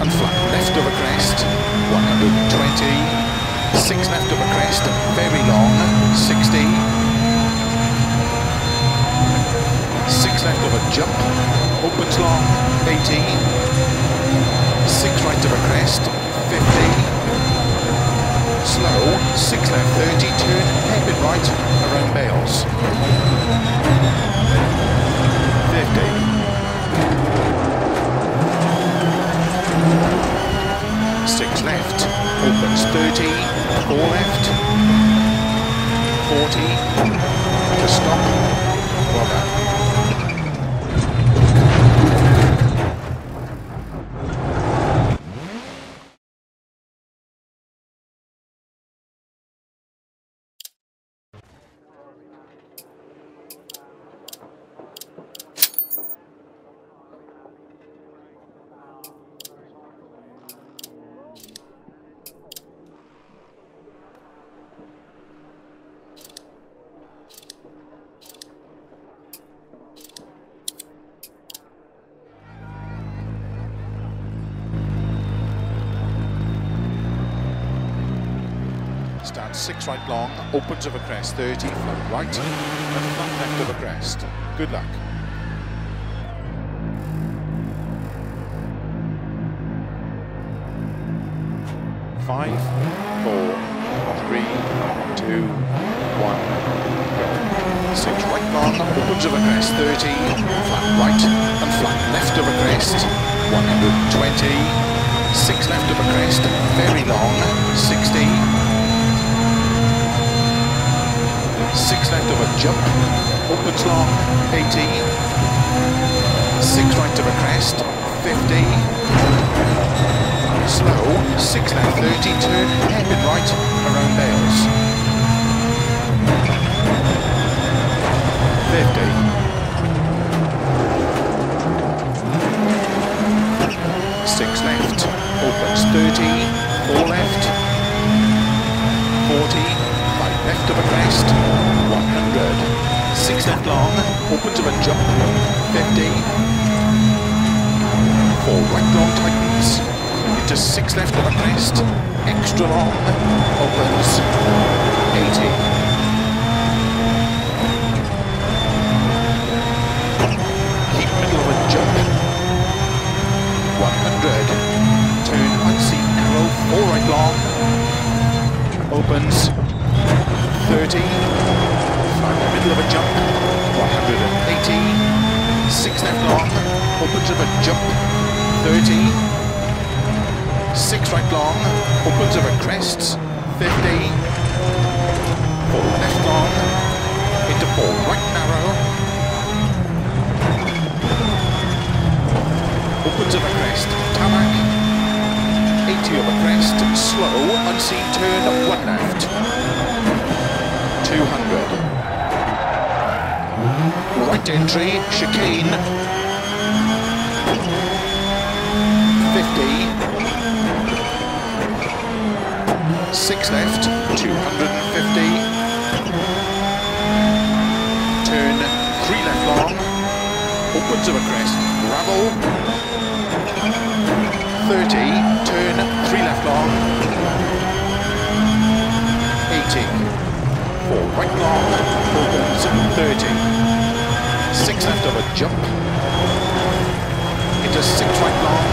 and flat left of a crest, 120, 6 left of a crest, very long, 60, 6 left of a jump, opens long, 80, 6 right of a crest, 50, slow, 6 left, 30, turn, hairpin right, around Bales, 50, 6 left, opens 30, 4 left, 40, to stop, well done. Starts 6 right long, opens of a crest, 30, flat right, and flat left of a crest. Good luck. Five, 4, 3, 2, 1, go. 6 right long, opens of a crest, 30, flat right, and flat left of a crest, 120, 6 left of a crest, very long, 60, 6 left of a jump, opens long, 80, 6 right of a crest, 50, slow, 6 left, 30, turn, hairpin right, around Bales, 50, 6 left, opens 30, 4 left, 40, 5 left of a crest, 100, 6 left long, opens of a jump, 50, 4 right long tightens, into 6 left of a crest, extra long, opens, 80, keep middle of a jump, 100, turn unseen narrow, 4 right long, opens, 30, find the middle of a jump, 180, 6 left long, opens of a jump, 30, 6 right long, opens of a crest, 50, 4 left long, into 4 right narrow, opens of a crest, tarmac, 80 of a crest, slow, unseen turn, 1 left, 200. Right entry, chicane, 50, 6 left, 250, turn 3 left long, opens of a crest, gravel, 30, turn 3 left long, 80. 4 right long, opens 30, 6 left of a jump, into 6 right long,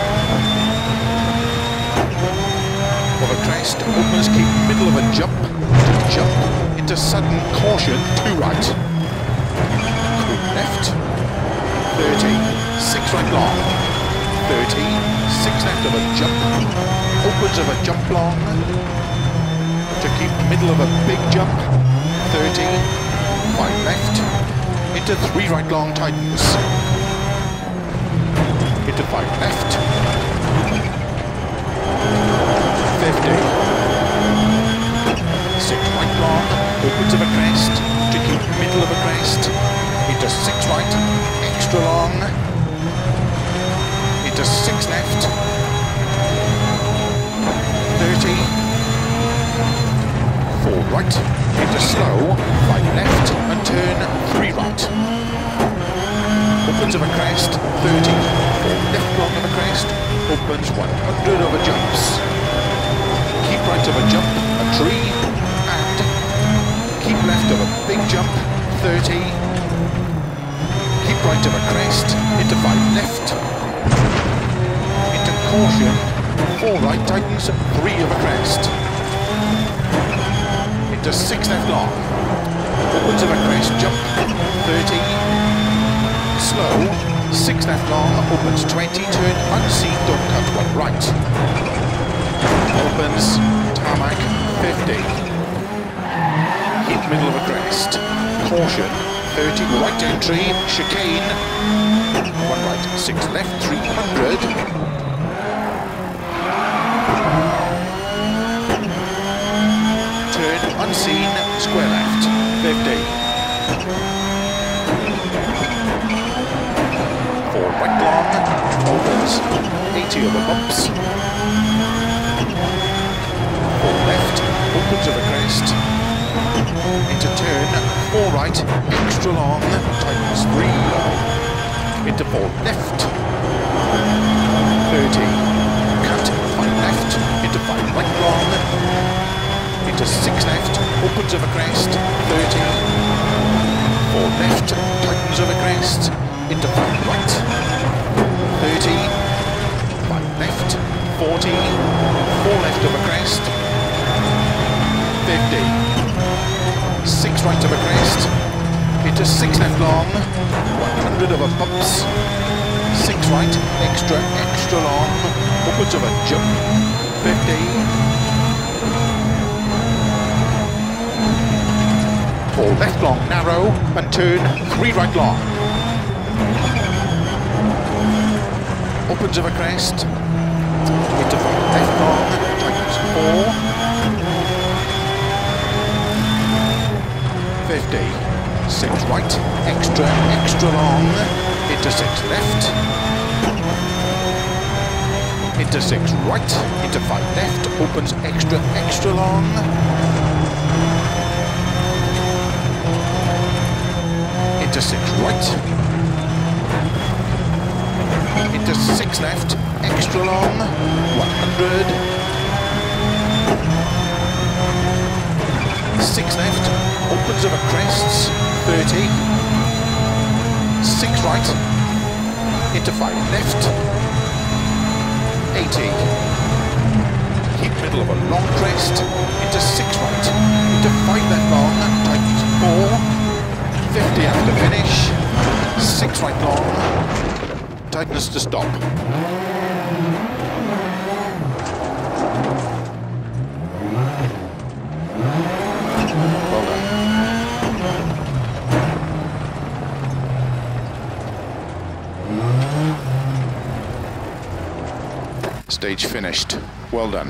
of a crest, opens, keep middle of a jump, into sudden caution, 2 right, crude left, 30, 6 right long, 30, 6 left of a jump, opens of a jump long, to keep middle of a big jump, 30, 5 left, into 3 right long tightens, into 5 left, 50, 6 right long, opens of a crest, to keep middle of a crest, into 6 right, extra long, into 6 left, 30, 4 right, into slow, 5 left, and turn 3 right. Opens of a crest, 30, 4 left long of a crest, opens 100 over jumps. Keep right of a jump, a tree, and keep left of a big jump, 30. Keep right of a crest, into 5 left. Into caution, 4 right, tightens, 3 of a crest. Into 6 left long. Opens of a crest, jump, 30. Slow. 6 left long, opens 20, turn unseen, don't cut 1 right. Opens, tarmac, 50. Keep middle of a crest. Caution, 30, right entry, chicane. 1 right, 6 left, 300. Turn unseen, square left, 50. Right long, opens, 80 over bumps. 4 left, opens over crest. Into turn, 4 right, extra long, tightens 3. Into 4 left. 30. Cut, 5 left, into 5 right long. Into 6 left, opens over crest, 30. 4 left, tightens over crest. Into 5 right, 30, 5 left, 40, 4 left of a crest, 50, 6 right of a crest, into 6 left long, 100 of a bumps, 6 right, extra long, upwards of a jump, 50, 4 left long, narrow, and turn 3 right long. Opens of a crest, into 5 left long, tightens 4, 50, 6 right, extra long, into 6 left, into 6 right, into 5 left, opens extra long, into 6 right, into 6 left, extra long, 100, 6 left, opens of a crests, 30, 6 right, into 5 left, 80, keep middle of a long crest, into 6 right, into 5 left long, tightens 4, 50 after finish, 6 right long, tightness to stop. Well done. Stage finished. Well done.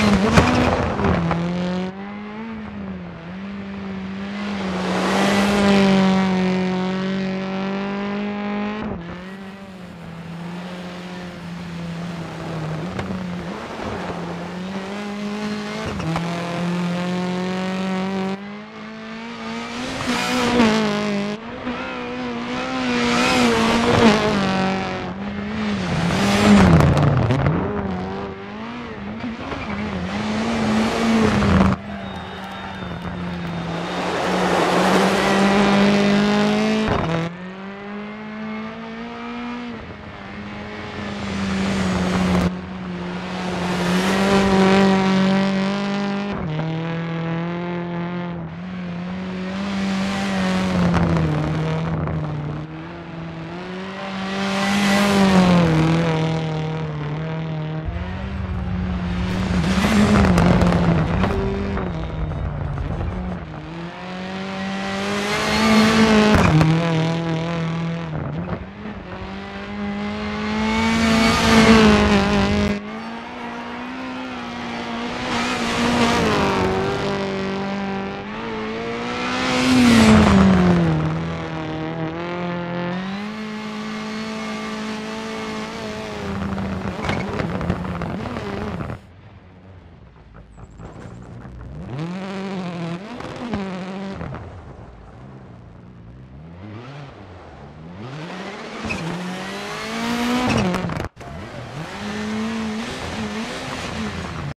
Right.